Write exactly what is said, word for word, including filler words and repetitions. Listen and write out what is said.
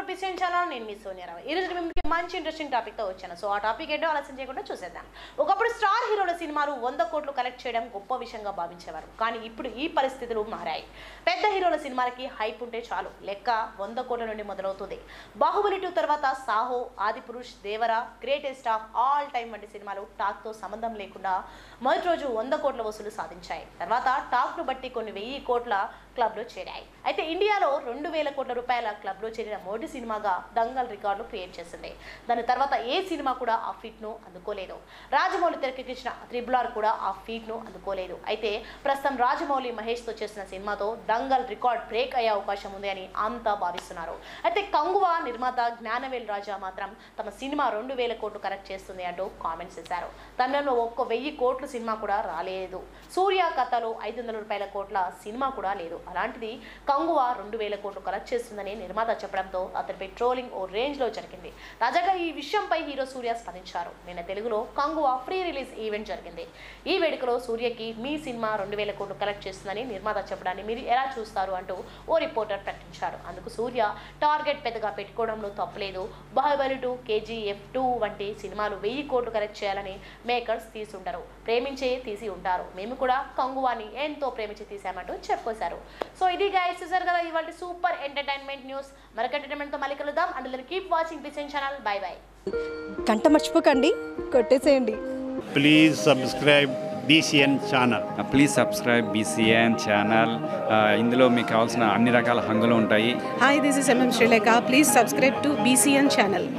To BCN channel నేను మీ సోనియా. ఈ రోజు మీకు మంచి ఇంట్రెస్టింగ్ టాపిక్ తో వచ్చాను. సో ఆ టాపిక్ ఏంటో ఆలస్యం చేయకుండా చూసేద్దాం. ఒకప్పుడు స్టార్ హీరోల సినిమాలు వంద కోట్లు కలెక్ట్ చేయడం గొప్ప విషయంగా భావించేవారు. కానీ ఇప్పుడు ఈ పరిస్థితులు మారాయి. పెద్ద హీరోల సినిమాలకి హైప్ ఉంటే చాలు, లెక్క వంద కోట్ల నుండి మొదలవుతుంది. బాహుబలి టూ తర్వాత Saaho, Adipurush, Devara, greatest of all time వంటి సినిమాలు టాక్ తో సంబంధం లేకుండా మొదటి రోజు వంద కోట్ల వసూలు సాధించాయి. తర్వాత టాక్ ను బట్టి కొన్ని వెయ్యి కోట్ల క్లబ్ లో చేరాయి. అయితే ఇండియాలో రెండు వేల కోట్ల రూపాయల క్లబ్ లో చేరిన మొదటి సినిమాగా దంగల్ రికార్డు క్రియేట్ చేసింది. దాని తర్వాత ఏ సినిమా కూడా ఆ ఫీట్ ను అందుకోలేదు. రాజమౌళి తెరకెక్కించిన త్రిబుల్ ఆర్ కూడా ఆ ఫీట్ ను అందుకోలేదు. అయితే ప్రస్తుతం రాజమౌళి మహేష్ తో చేసిన సినిమాతో దంగల్ రికార్డ్ బ్రేక్ అయ్యే అవకాశం ఉంది అని అంతా భావిస్తున్నారు. అయితే కంగువ నిర్మాత జ్ఞానవేల్ రాజా మాత్రం తమ సినిమా రెండు వేల కోట్లు కరెక్ట్ చేస్తుంది అంటూ కామెంట్స్ ఇచ్చారు. తమిళంలో ఒక్క వెయ్యి కోట్ల సినిమా కూడా రాలేదు. సూర్య కథలో ఐదు వందల రూపాయల కోట్ల సినిమా కూడా లేదు. అలాంటిది కంగువ రెండు వేల కోట్లు కలెక్ట్ చేస్తుందని నిర్మాత చెప్పడంతో అతనిపై ట్రోలింగ్ ఓ రేంజ్ లో జరిగింది. తాజాగా ఈ విషయంపై హీరో సూర్య స్పందించారు. నిన్న తెలుగులో కంగువ ప్రీ రిలీజ్ ఈవెంట్ జరిగింది. ఈ వేడుకలో సూర్యకి మీ సినిమా రెండు వేల కోట్లు కలెక్ట్ చేస్తుందని నిర్మాత చెప్పడాన్ని మీరు ఎలా చూస్తారు అంటూ ఓ రిపోర్టర్ ప్రకటించాడు. అందుకు సూర్య టార్గెట్ పెద్దగా పెట్టుకోవడంలో తప్పలేదు. బాహుబలి టూ, కేజీఎఫ్ టూ వంటి సినిమాలు వెయ్యి కోట్లు కలెక్ట్ చేయాలని మేకర్స్ తీసుంటారు, ప్రేమించే తీసి ఉంటారు. మేము కూడా కంగువాని ఎంతో ప్రేమించి తీసామంటూ చెప్పుకోసారు. సో ఇది గైస్, చూసారు కదా ఇవాళ సూపర్ ఎంటర్టైన్మెంట్ న్యూస్. మరొక ఎంటర్టైన్మెంట్ తో మళ్ళీ కలుద్దాం. And keep watching BCN channel. Bye bye. గంట మర్చిపోకండి, కొట్టేసేయండి. Please subscribe BCN channel. Please subscribe BCN channel. ఇందులో మీకు కావాల్సిన అన్ని రకాల హంగులు ఉంటాయి. Hi, this is MM Sreelekha. Please subscribe to BCN channel.